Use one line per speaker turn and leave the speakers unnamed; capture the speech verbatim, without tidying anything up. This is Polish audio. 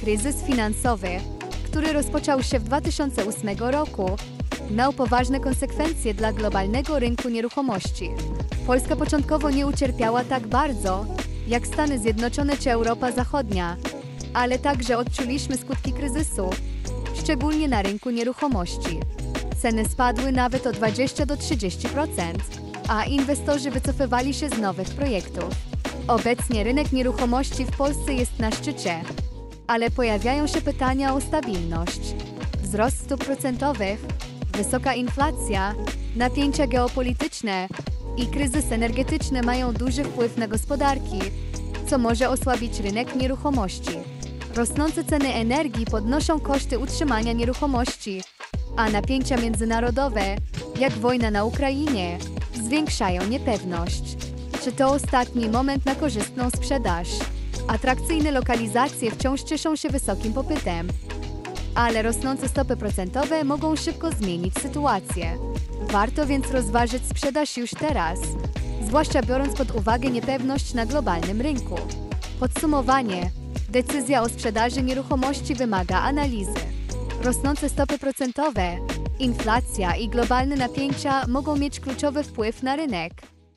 Kryzys finansowy, który rozpoczął się w dwa tysiące ósmym roku, miał poważne konsekwencje dla globalnego rynku nieruchomości. Polska początkowo nie ucierpiała tak bardzo, jak Stany Zjednoczone czy Europa Zachodnia, ale także odczuliśmy skutki kryzysu, szczególnie na rynku nieruchomości. Ceny spadły nawet o dwadzieścia do trzydziestu procent, a inwestorzy wycofywali się z nowych projektów. Obecnie rynek nieruchomości w Polsce jest na szczycie, ale pojawiają się pytania o stabilność. Wzrost stóp procentowych, wysoka inflacja, napięcia geopolityczne i kryzys energetyczny mają duży wpływ na gospodarki, co może osłabić rynek nieruchomości. Rosnące ceny energii podnoszą koszty utrzymania nieruchomości, a napięcia międzynarodowe, jak wojna na Ukrainie, zwiększają niepewność. Czy to ostatni moment na korzystną sprzedaż? Atrakcyjne lokalizacje wciąż cieszą się wysokim popytem, ale rosnące stopy procentowe mogą szybko zmienić sytuację. Warto więc rozważyć sprzedaż już teraz, zwłaszcza biorąc pod uwagę niepewność na globalnym rynku. Podsumowanie. Decyzja o sprzedaży nieruchomości wymaga analizy. Rosnące stopy procentowe, inflacja i globalne napięcia mogą mieć kluczowy wpływ na rynek.